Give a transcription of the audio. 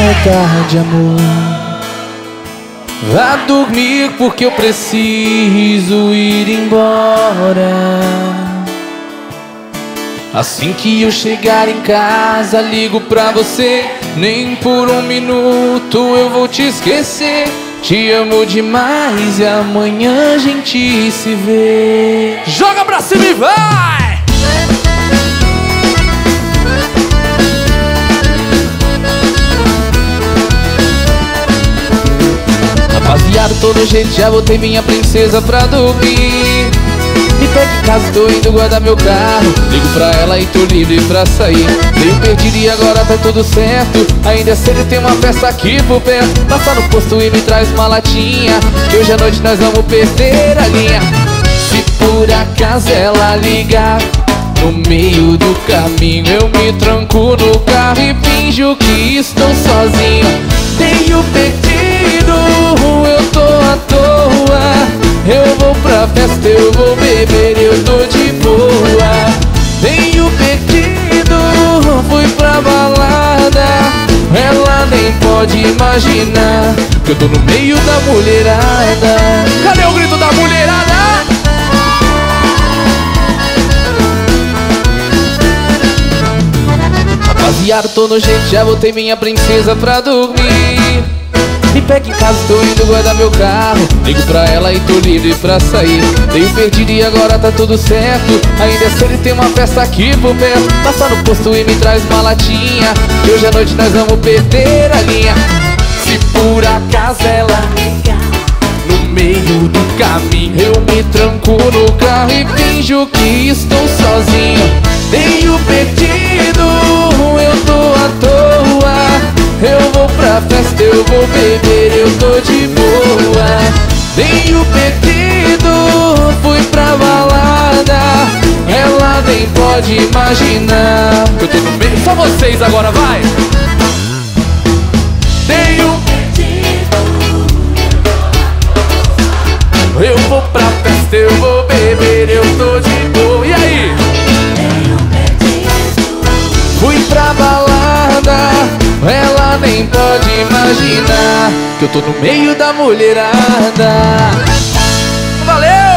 é tarde, amor. Vá dormir porque eu preciso ir embora. Assim que eu chegar em casa, ligo pra você. Nem por um minuto eu vou te esquecer. Te amo demais e amanhã a gente se vê. Joga pra cima e vai! Rapaziada, todo jeito já botei minha princesa pra dormir. Me pega em casa, tô indo guardar meu carro. Ligo pra ela e tô livre pra sair. Meio perdido e agora tá tudo certo. Ainda é cedo e tem uma festa aqui por perto. Passa no posto e me traz uma latinha, que hoje à noite nós vamos perder a linha. Se por acaso ela ligar no meio do caminho, eu me tranco no carro e finjo que estou sozinho. Tenho perdido, eu tô à toa. Eu vou pra festa, eu vou beber, eu tô de boa. Tenho perdido, fui pra balada. Ela nem pode imaginar que eu tô no meio da mulherada. Cadê o grito da mulherada? Rapaziada, tô no jeito, já botei minha princesa pra dormir. Me pega em casa, tô indo guardar meu carro. Ligo pra ela e tô livre pra sair. Tenho perdido e agora tá tudo certo. Ainda é cedo e tem uma festa aqui por perto. Passa no posto e me traz uma latinha, que hoje à noite nós vamos perder a linha. Se por acaso ela ligar no meio do caminho, eu me tranco no carro e finjo que estou sozinho. Tenho perdido, eu tô à toa. Eu vou pra festa, eu vou beber, eu tô de boa. Tenho perdido, fui pra balada. Ela nem pode imaginar que eu tô no meio. Só vocês agora, vai! Tenho perdido, eu vou pra festa, eu vou beber, eu tô de boa. E aí? Fui pra balada, ela nem pode imaginar que eu tô no meio da mulherada. Valeu!